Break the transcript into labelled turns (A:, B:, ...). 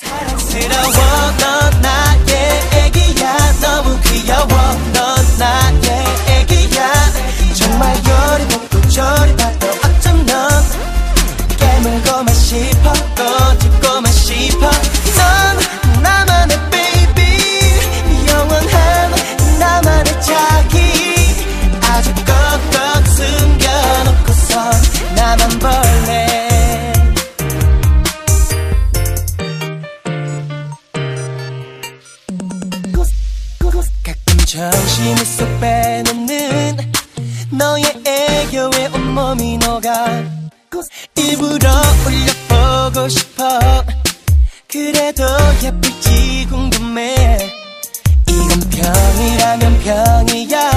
A: 사랑스러워 넌 나의 애기야 너무 귀여워 넌 나의 애기야 정말 요리 먹고 저리 봐도 어쩜 넌 깨물고만 싶어 꼬집고만 싶어 넌 나만의 baby 영원한 나만의 자기 아주 꼭꼭 숨겨놓고서 나만 볼래 가끔 정신을 쏙 빼놓는 너의 애교에 온몸이 녹아 일부러 올려보고 싶어 그래도 예쁠지 궁금해 이건 병이라면 병이야